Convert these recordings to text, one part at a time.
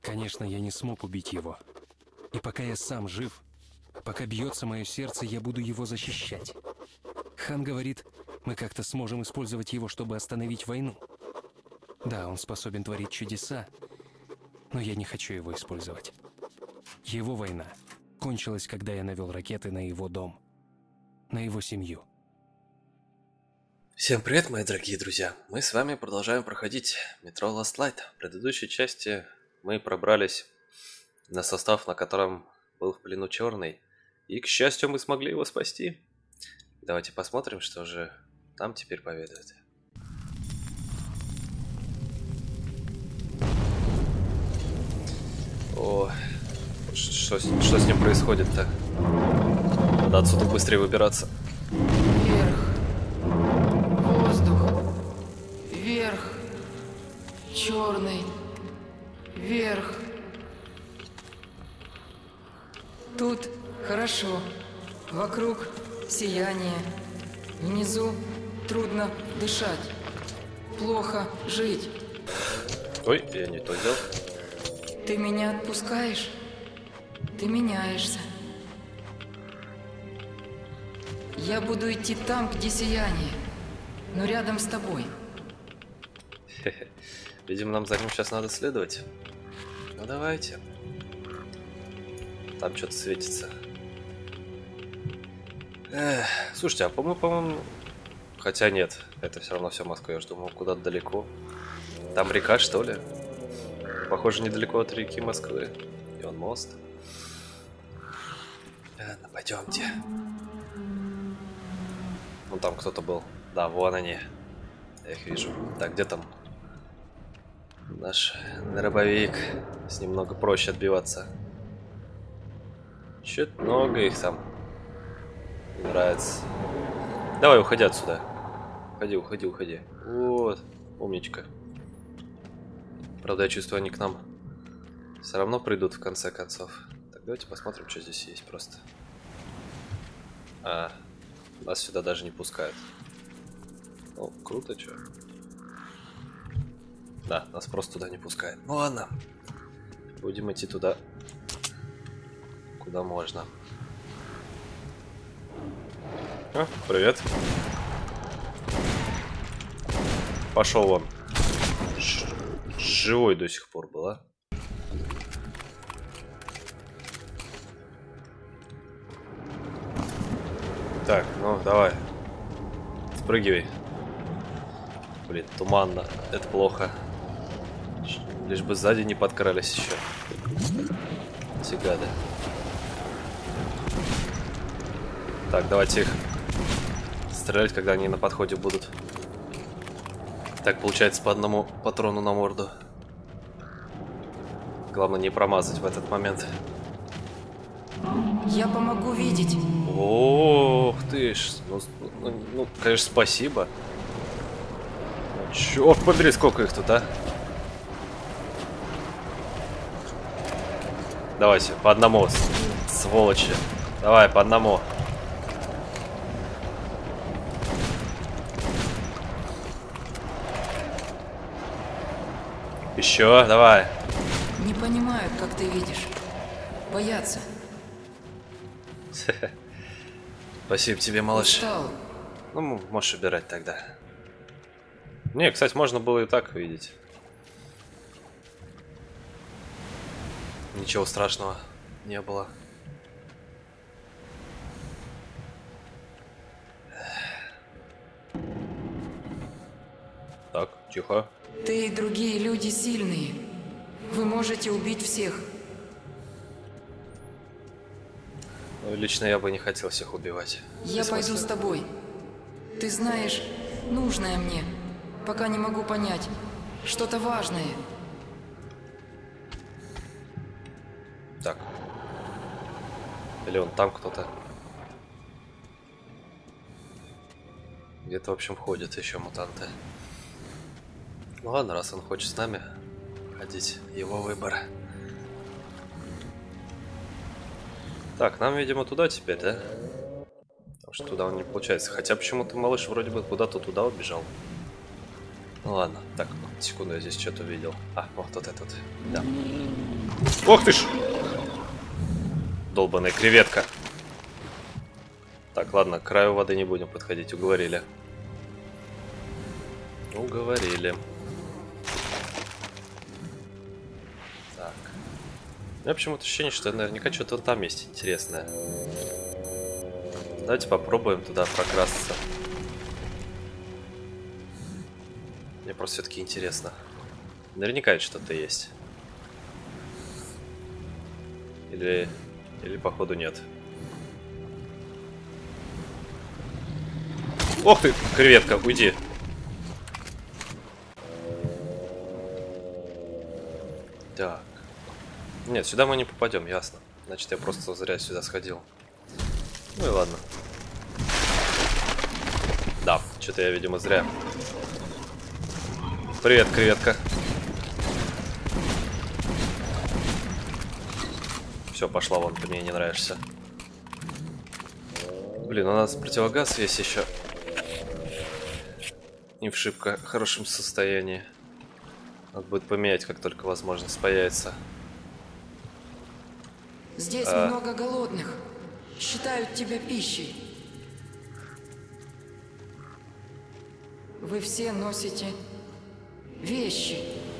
Конечно, я не смог убить его. И пока я сам жив, пока бьется мое сердце, я буду его защищать. Хан говорит, мы как-то сможем использовать его, чтобы остановить войну. Да, он способен творить чудеса, но я не хочу его использовать. Его война кончилась, когда я навел ракеты на его дом, на его семью. Всем привет, мои дорогие друзья! Мы с вами продолжаем проходить Metro Last Light. В предыдущей части мы пробрались на состав, на котором был в плену Черный. И, к счастью, мы смогли его спасти. Давайте посмотрим, что же нам теперь поведает. О, что с ним происходит-то? Надо отсюда быстрее выбираться. Вверх. Воздух. Вверх. Черный. Вверх. Тут хорошо. Вокруг сияние. Внизу трудно дышать. Плохо жить. Ой, я не то сделал. Ты меня отпускаешь? Ты меняешься. Я буду идти там, где сияние, но рядом с тобой. Видимо, нам за ним сейчас надо следовать. Ну давайте. Там что-то светится. Слушайте, а по-моему... Хотя нет, это все равно все Москва, я же думал, куда-то далеко. Там река, что ли? Похоже, недалеко от реки Москвы. И он мост. Ладно, пойдемте. Ну там кто-то был. Да, вон они. Я их вижу. Так, где там наш дробовик? С ним много проще отбиваться. Чё-то много их там. Не нравится. Давай, уходи отсюда. Уходи. Вот, умничка. Правда, я чувствую, они к нам все равно придут в конце концов. Так, давайте посмотрим, что здесь есть просто. А, нас сюда даже не пускают. Ну, круто, чё. Да, нас просто туда не пускают. Ну ладно. Будем идти туда, куда можно. А, привет. Пошел вон. Живой до сих пор была. Так, ну давай. Спрыгивай. Блин, туманно. Это плохо. Лишь бы сзади не подкрались еще. Эти гады. Так, давайте их стрелять, когда они на подходе будут. Так, получается, по одному патрону на морду. Главное не промазать в этот момент. Я помогу видеть. Ох ты ж. Ну, конечно, спасибо. Черт побери, сколько их тут, а? Давайте, по одному, сволочи. Давай, по одному. Еще, давай. Не понимают, как ты видишь. Боятся. Спасибо тебе, малыш. Устал. Ну, можешь убирать тогда. Не, кстати, можно было и так видеть. Ничего страшного не было. Так, тихо. Ты и другие люди сильные. Вы можете убить всех. Ну, лично я бы не хотел всех убивать. Я пойду с тобой. Ты знаешь, нужное мне. Пока не могу понять. Что-то важное. Так. Или он там кто-то. Где-то, в общем, ходят еще мутанты. Ну ладно, раз он хочет с нами ходить, его выбор. Так, нам, видимо, туда теперь, да? Потому что туда он не получается. Хотя почему-то малыш вроде бы куда-то туда убежал. Ну ладно, так, секунду, я здесь что-то увидел. А, вот этот. Да. Ох ты ж! Долбаная креветка. Так, ладно, к краю воды не будем подходить, уговорили. Уговорили. Так. У меня почему-то ощущение, что наверняка что-то там есть интересное. Давайте попробуем туда прокрасться. Мне просто все-таки интересно. Наверняка что-то есть. Или походу нет. Ох ты, креветка, уйди. Так. Нет, сюда мы не попадем, ясно. Значит, я просто зря сюда сходил. Ну и ладно. Да, что-то я, видимо, зря. Привет, креветка. Все, пошла вон, ты мне не нравишься. Блин, у нас противогаз есть еще. Не в шибко хорошем состоянии. Надо будет поменять, как только возможность появится. Здесь много голодных. Считают тебя пищей. Вы все носите вещи.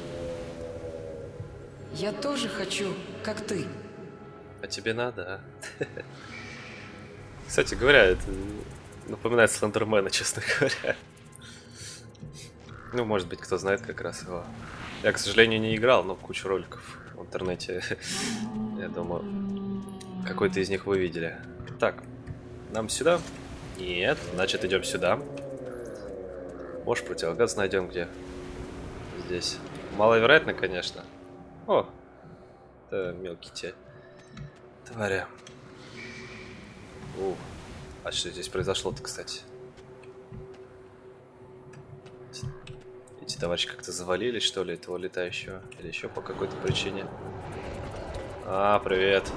Я тоже хочу, как ты. А тебе надо, а? Кстати говоря, это напоминает Слендермена, честно говоря. Ну, может быть, кто знает как раз его. Я, к сожалению, не играл, но кучу роликов в интернете. Я думаю, какой-то из них вы видели. Так, нам сюда? Нет, значит, идем сюда. Может, противогаз найдем где? Здесь. Маловероятно, конечно. О, это мелкие те твари. А что здесь произошло-то, кстати? Эти товарищи как-то завалили, что ли, этого летающего? Или еще по какой-то причине? А, привет.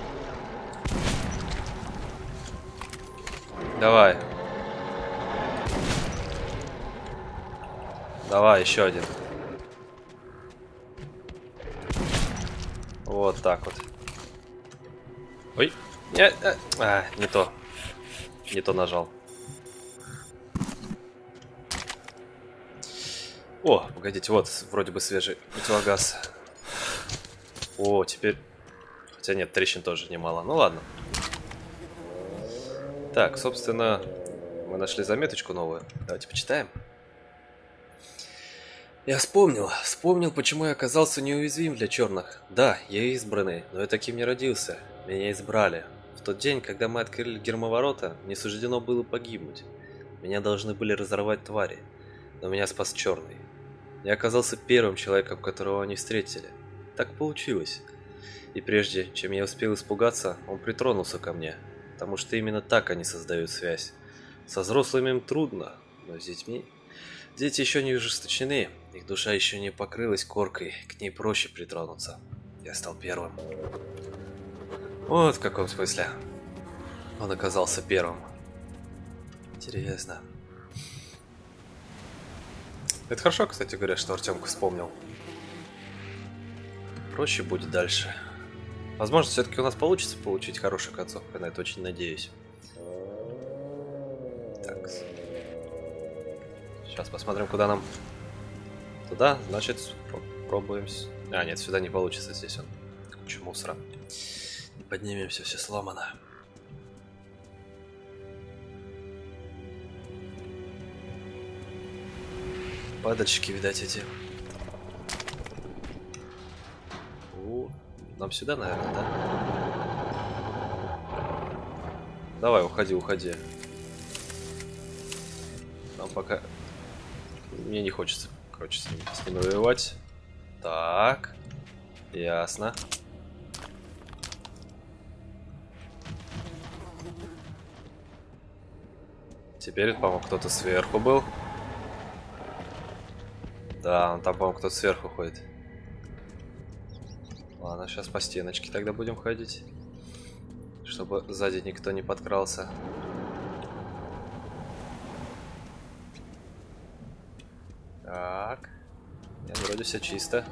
Давай. Давай, еще один. Вот так вот. Ой. Не то. Не то нажал. О, погодите, вот вроде бы свежий противогаз. О, теперь... Хотя нет, трещин тоже немало. Ну ладно. Так, собственно, мы нашли заметочку новую. Давайте почитаем. Я вспомнил, почему я оказался неуязвим для черных. Да, я избранный, но я таким не родился. Меня избрали. В тот день, когда мы открыли гермоворота, мне суждено было погибнуть. Меня должны были разорвать твари, но меня спас черный. Я оказался первым человеком, которого они встретили. Так получилось. И прежде, чем я успел испугаться, он притронулся ко мне, потому что именно так они создают связь. Со взрослыми им трудно, но с детьми... Дети еще не ужесточены, их душа еще не покрылась коркой, к ней проще притронуться. Я стал первым. Вот в каком смысле. Он оказался первым. Интересно. Это хорошо, кстати говоря, что Артемка вспомнил. Проще будет дальше. Возможно, все-таки у нас получится получить хорошую концовку, я на это очень надеюсь. Так. Сейчас посмотрим, куда нам. Туда, значит, попробуем. А, нет, сюда не получится, здесь он куча мусора. Поднимемся, все сломано. Падальщики, видать, эти. Нам сюда, наверное, да? Давай, уходи. Нам пока... Мне не хочется, короче, с ним воевать. Так. Ясно. Теперь, по-моему, кто-то сверху был. Да, он там, по-моему, кто-то сверху ходит. Ладно, сейчас по стеночке тогда будем ходить. Чтобы сзади никто не подкрался. Так. Нет, вроде все чисто.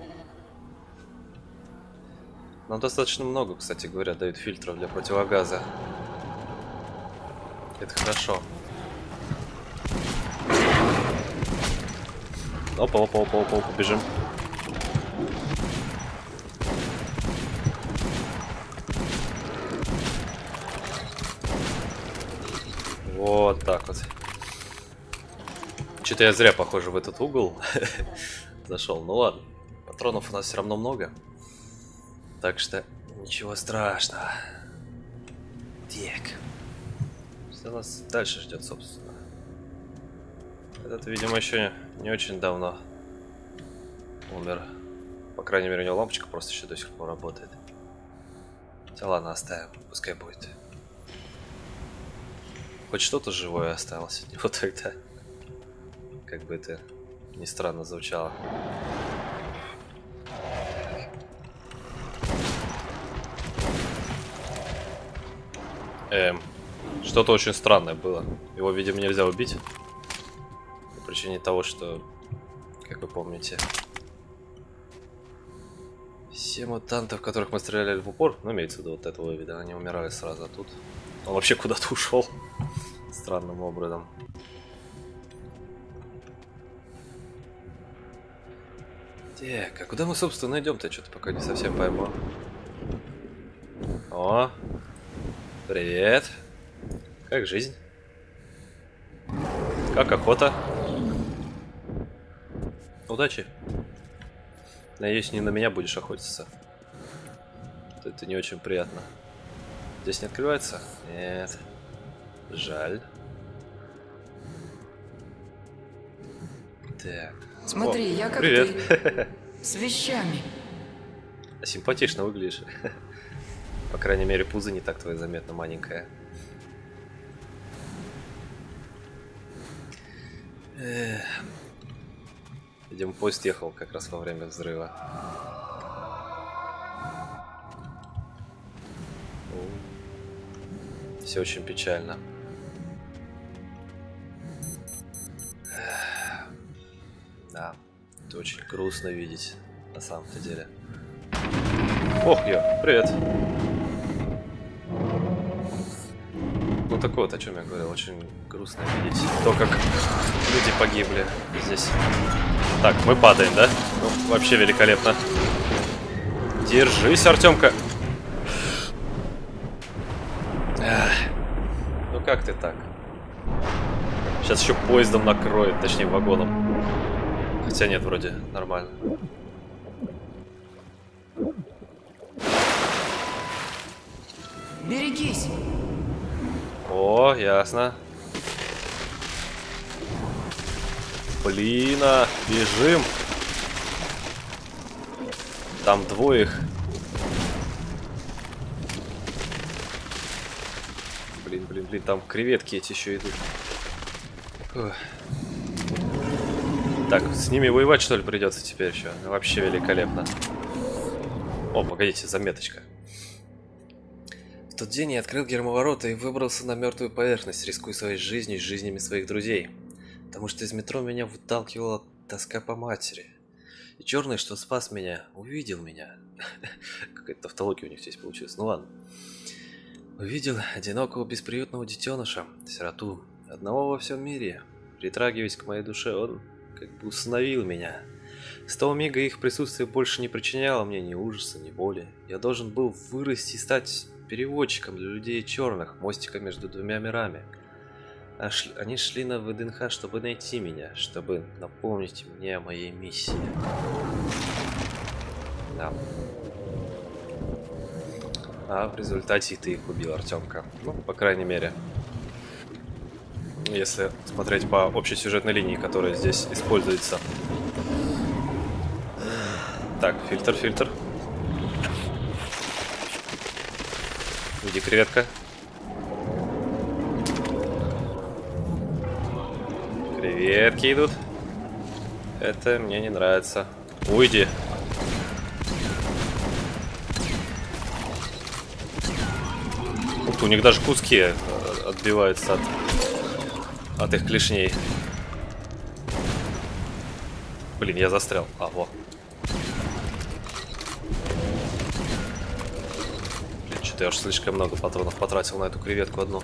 Нам достаточно много, кстати говоря, дают фильтров для противогаза. Это хорошо. Опа, опа, опа, опа, побежим. Вот так вот. Что-то я зря, похоже, в этот угол зашел. Ну ладно, патронов у нас все равно много. Так что ничего страшного. Так. Что нас дальше ждет, собственно? Этот, видимо, еще не очень давно умер. По крайней мере, у него лампочка просто еще до сих пор работает. Хотя ладно, оставим, пускай будет. Хоть что-то живое осталось от него тогда. Как бы это ни странно звучало. Что-то очень странное было. Его, видимо, нельзя убить. По причине того, что, как вы помните, все мутанты, в которых мы стреляли в упор, ну, имеется в виду вот этого вида, они умирали сразу, а тут он вообще куда-то ушел. Странным образом. Так, а куда мы, собственно, идем-то? Что-то пока не совсем пойму. О, привет. Как жизнь? Как охота? Удачи. Надеюсь, не на меня будешь охотиться. Это не очень приятно. Здесь не открывается? Нет. Жаль. Так. Смотри, О, я как привет. ты. С вещами. Симпатично выглядишь. По крайней мере, пузо не так твое заметно маленькое. Видимо, поезд ехал как раз во время взрыва. Все очень печально. Да, это очень грустно видеть, на самом-то деле. Ох, привет. Ну так вот, о чем я говорил, очень грустно видеть то, как люди погибли здесь. Так, мы падаем, да? Ну, вообще великолепно. Держись, Артемка. Ну как ты так? Сейчас еще поездом накроет, точнее вагоном. Хотя нет, вроде нормально. Берегись. О, ясно. Блин, бежим. Там двоих. Блин, там креветки эти еще идут. Фух. Так, с ними воевать, что ли, придется теперь еще? Вообще великолепно. О, погодите, заметочка. В тот день я открыл гермоворота и выбрался на мертвую поверхность, рискуя своей жизнью и жизнями своих друзей. Потому что из метро меня выталкивала тоска по матери. И черный, что спас меня, увидел меня. Какая-то тавтология у них здесь получилась. Ну ладно. Увидел одинокого бесприютного детеныша, сироту, одного во всем мире. Притрагиваясь к моей душе, он как бы усыновил меня. С того мига их присутствие больше не причиняло мне ни ужаса, ни боли. Я должен был вырасти и стать переводчиком для людей черных, мостиком между двумя мирами. Они шли на ВДНХ, чтобы найти меня, чтобы напомнить мне о моей миссии. Да. А в результате ты их убил, Артемка. Ну, по крайней мере. Если смотреть по общей сюжетной линии, которая здесь используется. Так, фильтр. Иди, креветка. Креветки идут. Это мне не нравится. Уйди. Ух ты, у них даже куски отбиваются от их клешней. Блин, я застрял. А, во. Блин, что-то я уж слишком много патронов потратил на эту креветку одну.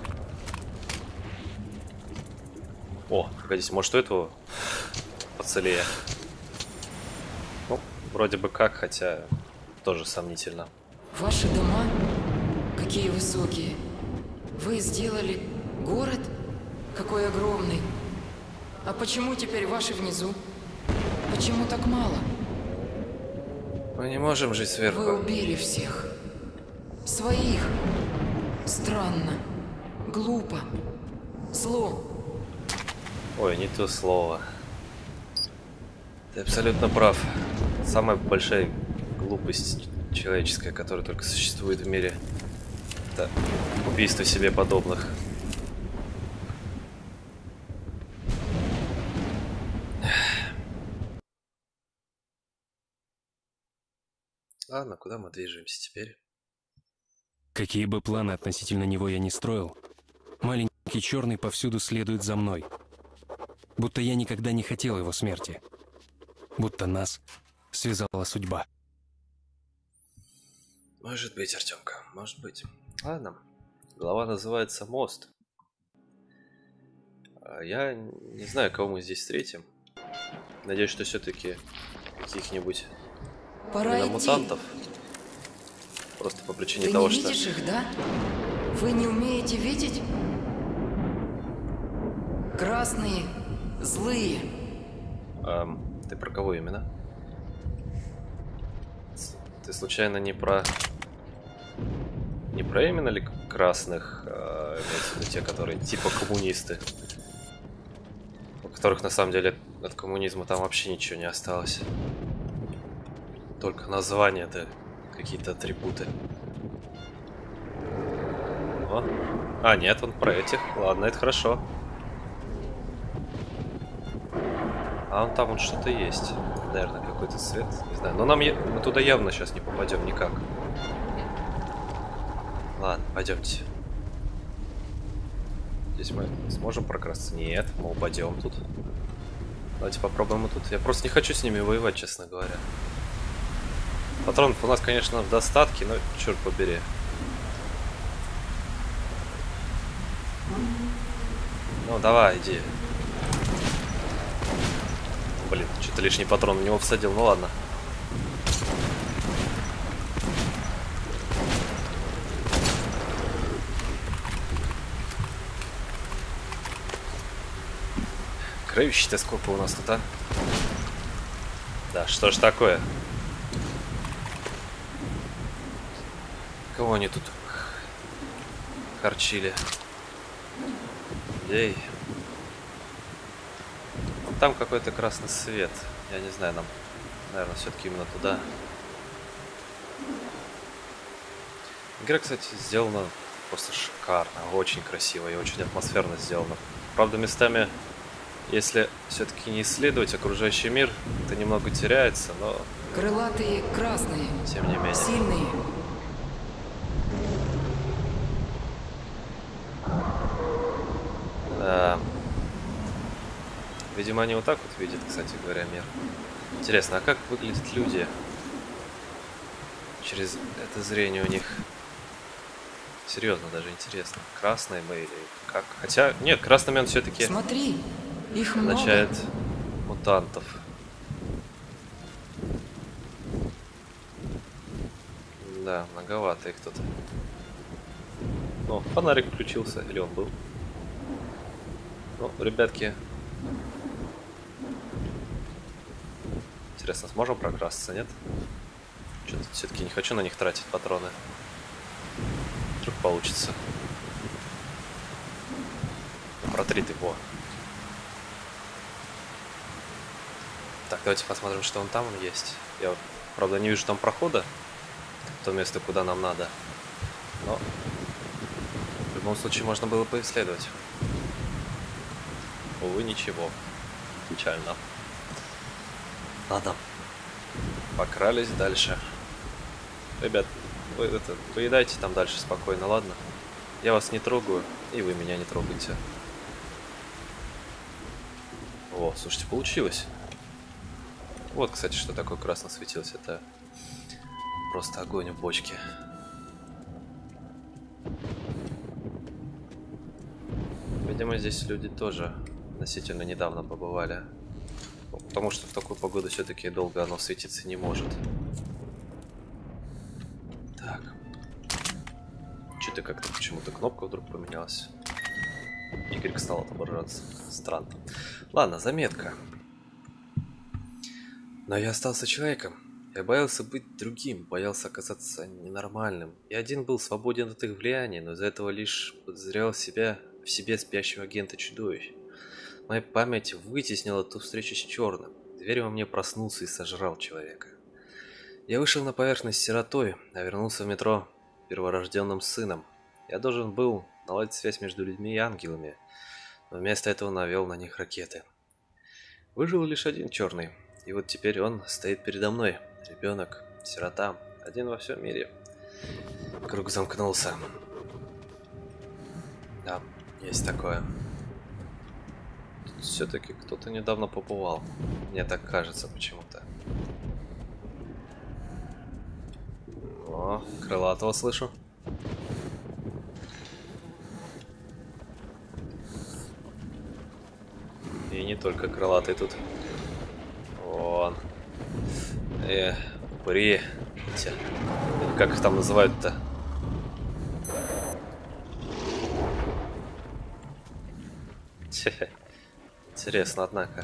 О, погодите, может у этого поцелее? Ну, вроде бы как, хотя тоже сомнительно. Ваши дома? Какие высокие. Вы сделали город? Какой огромный. А почему теперь ваши внизу? Почему так мало? Мы не можем жить сверху. Вы убили всех. Своих. Странно. Глупо. Зло. Ой, не то слово. Ты абсолютно прав. Самая большая глупость человеческая, которая только существует в мире, это убийство себе подобных. Ладно, куда мы движемся теперь? Какие бы планы относительно него я ни строил, маленький черный повсюду следует за мной. Будто я никогда не хотел его смерти. Будто нас связала судьба. Может быть, Артемка, может быть. Ладно. Глава называется «Мост». Я не знаю, кого мы здесь встретим. Надеюсь, что все-таки каких-нибудь Пора идти. мутантов. Просто по причине Ты того, не что... видишь их, да? Вы не умеете видеть? Красные, злые. Ты про кого именно? Ты случайно не про... Не про именно ли красных, имеется в виду те, которые типа коммунисты? У которых на самом деле от коммунизма там вообще ничего не осталось. Только названия, да какие-то атрибуты. О. А, нет, он про этих. Ладно, это хорошо. А он там что-то есть. Наверное, какой-то свет. Не знаю. Но мы туда явно сейчас не попадем никак. Ладно, пойдемте. Здесь мы сможем прокрасться? Нет, мы упадем тут. Давайте попробуем и тут. Я просто не хочу с ними воевать, честно говоря. Патронов у нас, конечно, в достатке, но черт побери. Ну, давай, иди. Блин, что-то лишний патрон в него всадил, ну ладно. Кровища-то сколько у нас тут, а? Да, что ж такое? Кого они тут харчили? Эй. Там какой-то красный свет. Я не знаю, нам, наверное, все-таки именно туда. Игра, кстати, сделана просто шикарно, очень красиво и очень атмосферно сделана. Правда, местами, если все-таки не исследовать окружающий мир, это немного теряется, но... Крылатые красные. Тем не менее. Сильные. Да. Видимо, они вот так вот видят, кстати говоря, мир. Интересно, а как выглядят люди? Через это зрение у них... Серьезно, даже интересно. Красные мы или как? Хотя, нет, красными он все-таки Смотри, их много. означает мутантов. Да, многовато их тут. О, фонарик включился, или он был? Ну, ребятки. Интересно, сможем прокрасться, нет? Что-то все-таки не хочу на них тратить патроны. Вдруг получится. Протри ты, во. Так, давайте посмотрим, что он там есть. Я, правда, не вижу там прохода. В то место, куда нам надо. Но в любом случае можно было поисследовать. Увы, ничего. Печально. Ладно. Покрались дальше. Ребят, вы это, поедайте там дальше спокойно, ладно? Я вас не трогаю, и вы меня не трогайте. О, слушайте, получилось. Вот, кстати, что такое красно светилось. Это просто огонь в бочке. Видимо, здесь люди тоже относительно недавно побывали. Ну, потому что в такую погоду все-таки долго оно светиться не может. Так. Что-то как-то почему-то кнопка вдруг поменялась. Y стал отображаться. Странно. Ладно, заметка. Но я остался человеком. Я боялся быть другим, боялся оказаться ненормальным. Я один был свободен от их влияния, но из-за этого лишь подозревал в себе спящего агента-чудовищ. Моя память вытеснила ту встречу с черным. Зверь во мне проснулся и сожрал человека. Я вышел на поверхность сиротой, а вернулся в метро перворожденным сыном. Я должен был наладить связь между людьми и ангелами, но вместо этого навел на них ракеты. Выжил лишь один черный, и вот теперь он стоит передо мной. Ребенок, сирота, один во всем мире. Круг замкнулся. Да, есть такое. Все-таки кто-то недавно побывал. Мне так кажется почему-то. О, крылатого слышу. И не только крылатый тут. Вон. Упыри. Как их там называют-то? Интересно, однако.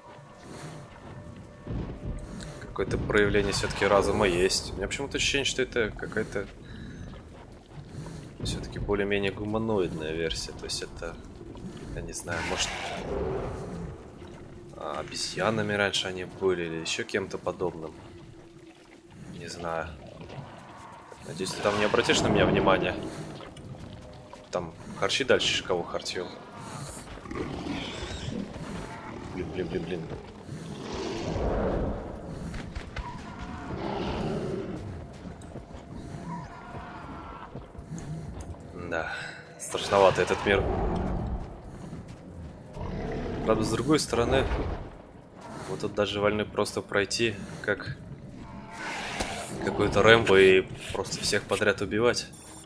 Какое-то проявление все-таки разума есть. У меня почему-то ощущение, что это какая-то все-таки более-менее гуманоидная версия. То есть это, я не знаю, может, обезьянами раньше они были или еще кем-то подобным. Не знаю. Надеюсь, ты там не обратишь на меня внимание. Там харчи дальше, кого харчил. Блин. Да, страшновато этот мир. Правда, с другой стороны, вот тут даже вольны просто пройти, как какой-то Рэмбо и просто всех подряд убивать.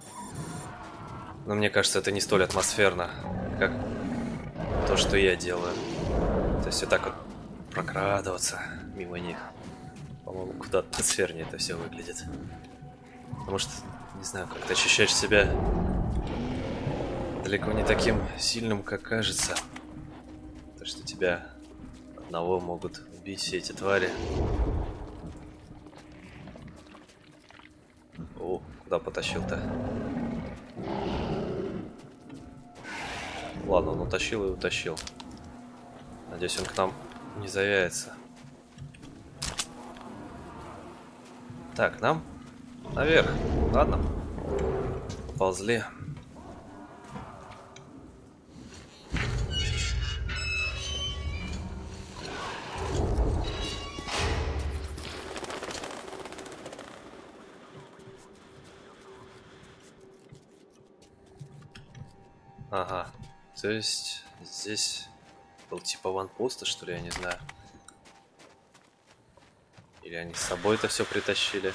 Но мне кажется, это не столь атмосферно, как то, что я делаю. То есть вот так вот прокрадываться мимо них. По-моему, куда атмосфернее это все выглядит. Потому что, не знаю, как-то ощущаешь себя далеко не таким сильным, как кажется. То, что тебя одного могут убить все эти твари. О, куда потащил-то? Ладно, он утащил и утащил. Надеюсь, он к нам не заявится. Так, нам наверх. Ладно. Поползли. Ага. То есть здесь был типа ванпоста, что ли, я не знаю. Или они с собой это все притащили.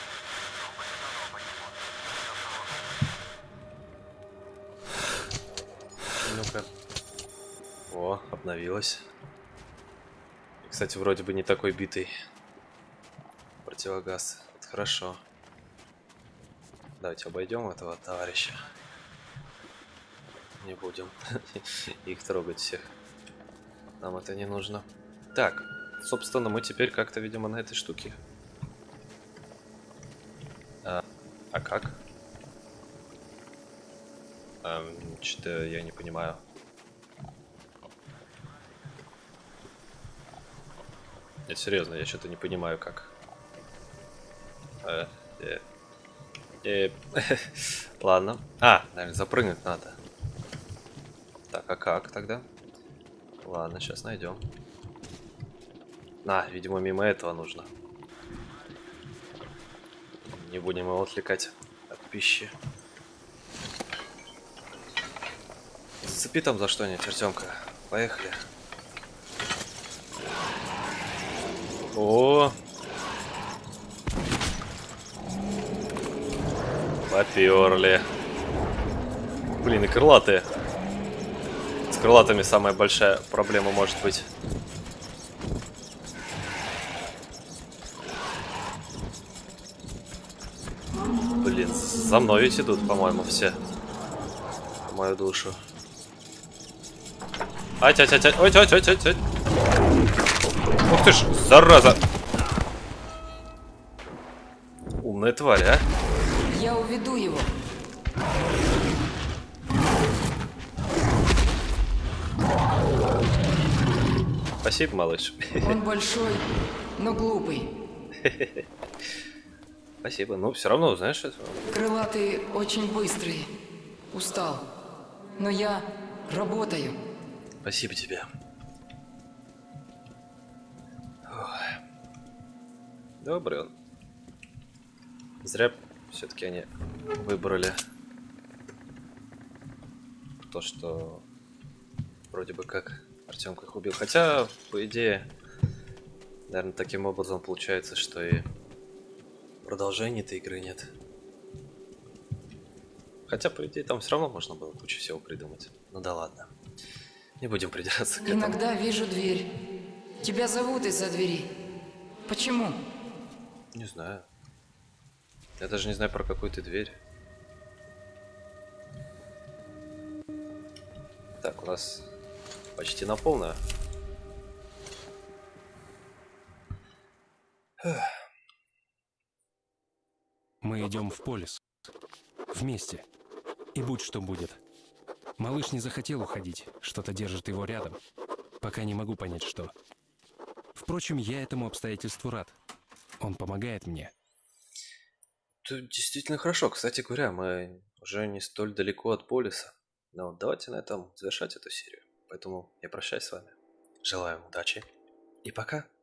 Ну-ка. О, обновилась. И, кстати, вроде бы не такой битый противогаз. Это хорошо. Давайте обойдем этого товарища. Не будем их трогать всех. Нам это не нужно. Так, собственно, мы теперь как-то, видимо, на этой штуке. А как? Что-то я не понимаю. Нет, серьезно, я что-то не понимаю, как. Ладно. Наверное, запрыгнуть надо. Так, а как тогда? Ладно, сейчас найдем. Видимо, мимо этого нужно. Не будем его отвлекать от пищи. Зацепи там за что-нибудь, Артемка. Поехали. О! Поперли. Блин, и крылатые. С крылатыми самая большая проблема может быть. Блин, за мной ведь идут, по-моему, все. По мою душу. Ать-ать-ать-ать, ать-ать-ать-ать. Ух ты ж, зараза. Умная тварь, а? Я уведу его. Спасибо, малыш. Он большой, но глупый. Спасибо. Ну, все равно, знаешь, это... Крылатые очень быстрые. Устал. Но я работаю. Спасибо тебе. Ох. Добрый он. Зря все-таки они выбрали то, что вроде бы как Артемка их убил. Хотя, по идее, наверное, таким образом получается, что и продолжения этой игры нет. Хотя, по идее, там все равно можно было кучу всего придумать. Ну да ладно. Не будем придираться к этому. Иногда вижу дверь. Тебя зовут из-за двери. Почему? Не знаю. Я даже не знаю, про какую ты дверь. Так, у нас почти на полную. Мы идем в полис. Вместе. И будь что будет. Малыш не захотел уходить. Что-то держит его рядом. Пока не могу понять, что. Впрочем, я этому обстоятельству рад. Он помогает мне. Это действительно хорошо. Кстати говоря, мы уже не столь далеко от полиса. Но давайте на этом завершать эту серию. Поэтому я прощаюсь с вами. Желаю удачи. И пока.